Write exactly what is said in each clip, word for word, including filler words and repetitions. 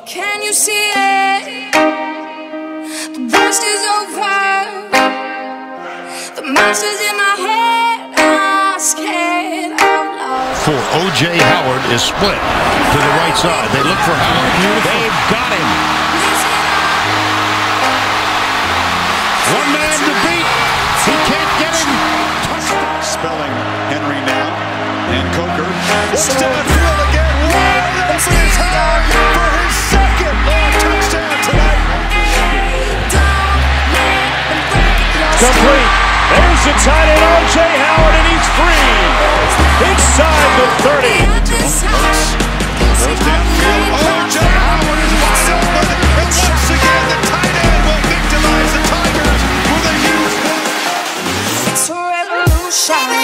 Can you see it? The worst is over. The monsters in my head are scared of love. For O J Howard is split to the right side. They look for Howard. They've got him. One man to beat. He can't get him. Spelling Henry now. And Coker looks downfield again. Wide open is Howard for his second long touchdown tonight. Complete. There's the tight end O J Howard, and he's free. Inside the thirty. Goes downfield. O J Howard is wide open. And once again, the tight end will victimize the Tigers with a huge one. It's a revolution.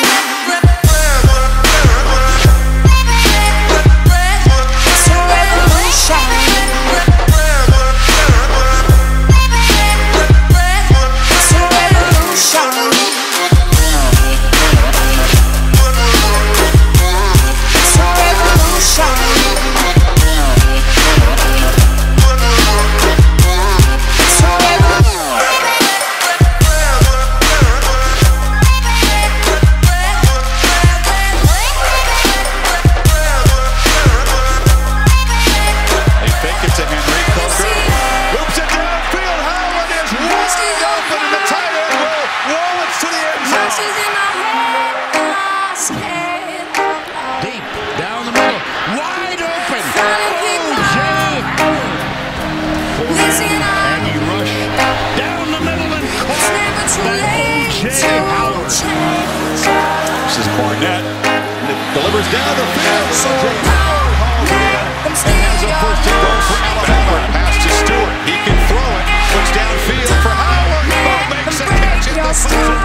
Deep down the middle, wide open. O J and he rushed down the middle and caught that O J Howard. This is Barnett. It delivers down the field. O J Howard hauls it in and has a first and goal for Alabama. Pass to Stewart. He can throw it. Looks downfield for Howard. Ball makes a catch at the